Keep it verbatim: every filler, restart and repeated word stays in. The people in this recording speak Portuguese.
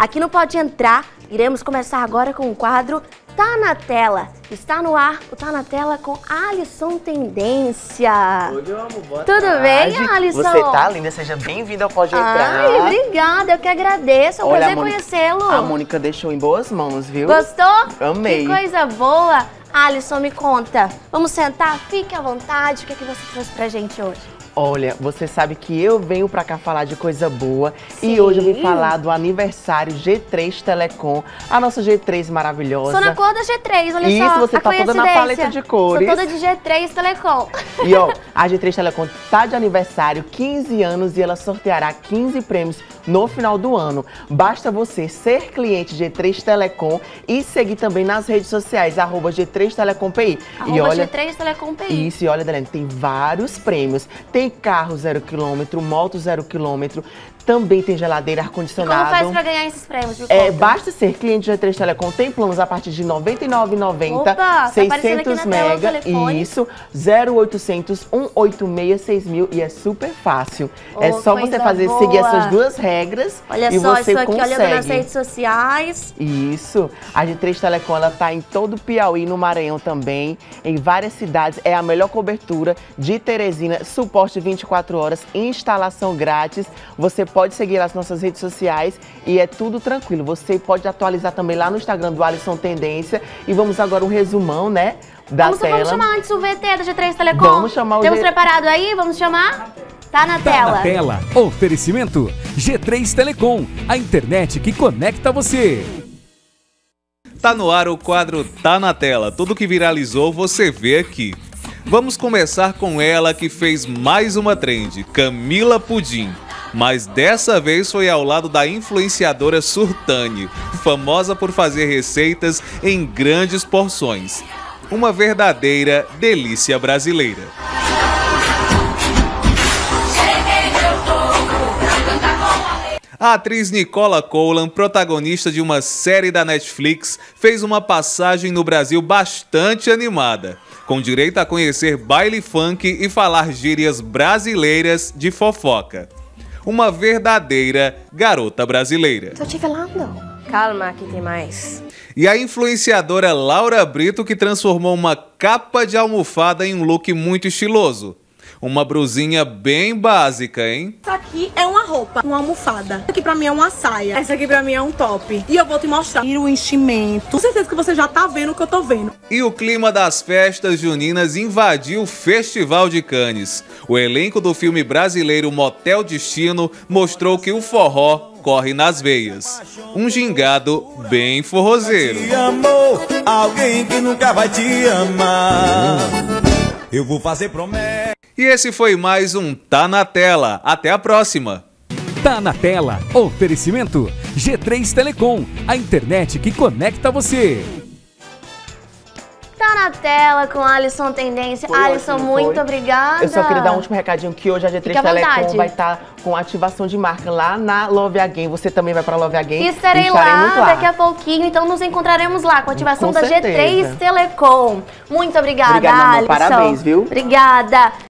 Aqui no Pode Entrar, iremos começar agora com o quadro Tá na Tela. Está no ar o Tá na Tela com Alisson Tendência. Oi, meu amor, boa Tudo tarde. bem, Alisson? Você tá linda, seja bem-vinda ao Pode Entrar. Ai, obrigada, eu que agradeço, é um Olha, prazer Mônica, conhecê-lo. A Mônica deixou em boas mãos, viu? Gostou? Amei. Que coisa boa. Alisson, me conta. Vamos sentar? Fique à vontade. O que é que você trouxe pra gente hoje? Olha, você sabe que eu venho pra cá falar de coisa boa. Sim. E hoje eu vim falar do aniversário G três Telecom, a nossa G três maravilhosa. Sou na cor da G três, olha Isso, só. você a tá toda na paleta de cores. Sou toda de G três Telecom. E ó, a G três Telecom tá de aniversário, quinze anos, e ela sorteará quinze prêmios no final do ano. Basta você ser cliente G três Telecom e seguir também nas redes sociais, arroba G três Telecom P I. Arroba e olha, G três Telecom P I. Isso, e olha, Daniela, tem vários prêmios. Tem carro zero quilômetro, moto zero quilômetro, também tem geladeira, ar-condicionado. Como faz pra ganhar esses prêmios? Me É, conta. basta ser cliente G três Telecom, tem planos a partir de noventa e nove reais e noventa Opa, centavos, tá aparecendo aqui seiscentos na tela o mega, telefone. isso, zero oitocentos, cento e oitenta e seis, seis mil, e é super fácil. Oh, é só você coisa fazer, boa. seguir essas duas regras Olha e só, você estou aqui consegue. olhando nas redes sociais. Isso, a G três Telecom, ela tá em todo o Piauí, no Maranhão também, em várias cidades, é a melhor cobertura de Teresina, suporte vinte e quatro horas, instalação grátis. Você pode seguir as nossas redes sociais e é tudo tranquilo. Você pode atualizar também lá no Instagram do Alisson Tendência. E vamos agora um resumão, né, da Vamos, tela. vamos chamar antes o V T da G três Telecom? Vamos chamar o Temos G- preparado aí? Vamos chamar? Tá na Tá tela. na tela. Oferecimento G três Telecom, a internet que conecta você. Tá no ar o quadro Tá na Tela. Tudo que viralizou você vê aqui. Vamos começar com ela que fez mais uma trend, Camila Pudim. Mas dessa vez foi ao lado da influenciadora Surtani, famosa por fazer receitas em grandes porções. Uma verdadeira delícia brasileira. A atriz Nicola Coulan, protagonista de uma série da Netflix, fez uma passagem no Brasil bastante animada, com direito a conhecer baile funk e falar gírias brasileiras de fofoca. Uma verdadeira garota brasileira. Tô te falando. Calma, que tem mais. E a influenciadora Laura Brito, que transformou uma capa de almofada em um look muito estiloso. Uma brusinha bem básica, hein? Essa aqui é uma roupa, uma almofada. Essa aqui pra mim é uma saia. Essa aqui pra mim é um top. E eu vou te mostrar o enchimento. Com certeza que você já tá vendo o que eu tô vendo. E o clima das festas juninas invadiu o Festival de Cannes. O elenco do filme brasileiro Motel Destino mostrou que o forró corre nas veias. Um gingado bem forrozeiro. Te amou, alguém que nunca vai te amar. Eu vou fazer promessa. E esse foi mais um Tá na Tela. Até a próxima! Tá na tela. Oferecimento G três Telecom, a internet que conecta você. Tá na tela com Alisson Tendência. Foi Alisson, ótimo, muito foi. obrigada. Eu só queria dar um último recadinho que hoje a G três Fique à Telecom vontade. vai estar com ativação de marca lá na Love Again. Você também vai para Love Again. Estarei e lá, estaremos lá daqui a pouquinho, então nos encontraremos lá com a ativação Com da G três certeza. Telecom. Muito obrigada, Obrigada, meu amor. Alisson. Parabéns, viu? Obrigada.